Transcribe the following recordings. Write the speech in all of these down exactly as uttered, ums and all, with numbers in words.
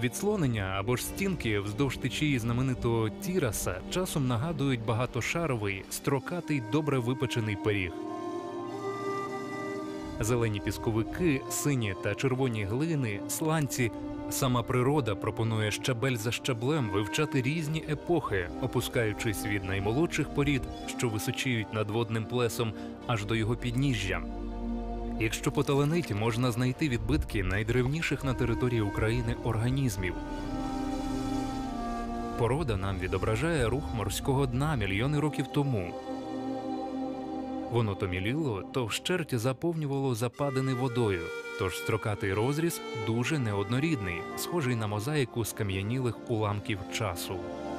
Відслонення або ж стінки вздовж течії знаменитого Тіраса часом нагадують багатошаровий, строкатий, добре випечений пиріг. Зелені пісковики, сині та червоні глини, сланці – сама природа пропонує щабель за щаблем вивчати різні епохи, опускаючись від наймолодших порід, що височіють над водним плесом, аж до його підніжжя. Якщо поталанить, можна знайти відбитки найдревніших на території України організмів. Порода нам відображає рух морського дна мільйони років тому. Воно то міліло, то вщерть заповнювало западини водою, тож строкатий розріз дуже неоднорідний, схожий на мозаїку скам'янілих уламків часу.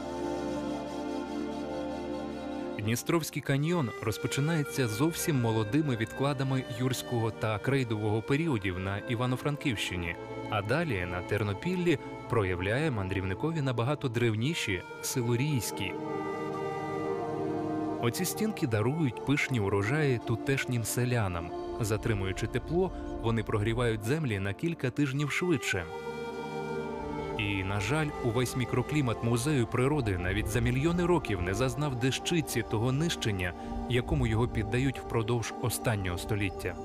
Дністровський каньйон розпочинається зовсім молодими відкладами юрського та крейдового періодів на Івано-Франківщині, а далі на Тернопіллі проявляє мандрівникові набагато древніші силурійські. Оці стінки дарують пишні урожаї тутешнім селянам. Затримуючи тепло, вони прогрівають землі на кілька тижнів швидше. І, на жаль, увесь мікроклімат музею природи навіть за мільйони років не зазнав дещиці того нищення, якому його піддають впродовж останнього століття.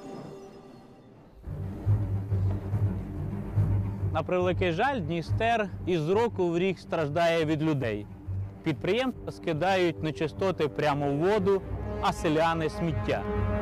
На превеликий жаль, Дністер із року в рік страждає від людей. Підприємства скидають нечистоти прямо в воду, а селяни – сміття.